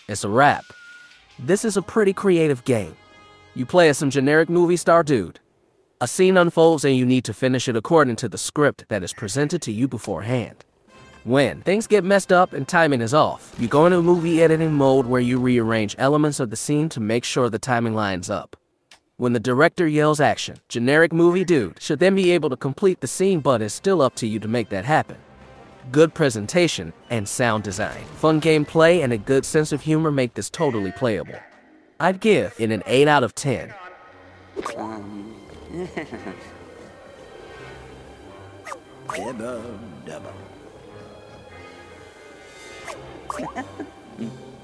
it's a wrap. This is a pretty creative game. You play as some generic movie star dude. A scene unfolds and you need to finish it according to the script that is presented to you beforehand. When things get messed up and timing is off, you go into movie editing mode where you rearrange elements of the scene to make sure the timing lines up. When the director yells action, generic movie dude should then be able to complete the scene, but it's still up to you to make that happen. Good presentation and sound design, fun gameplay, and a good sense of humor make this totally playable. I'd give it an 8 out of 10. Dibbo, dibbo.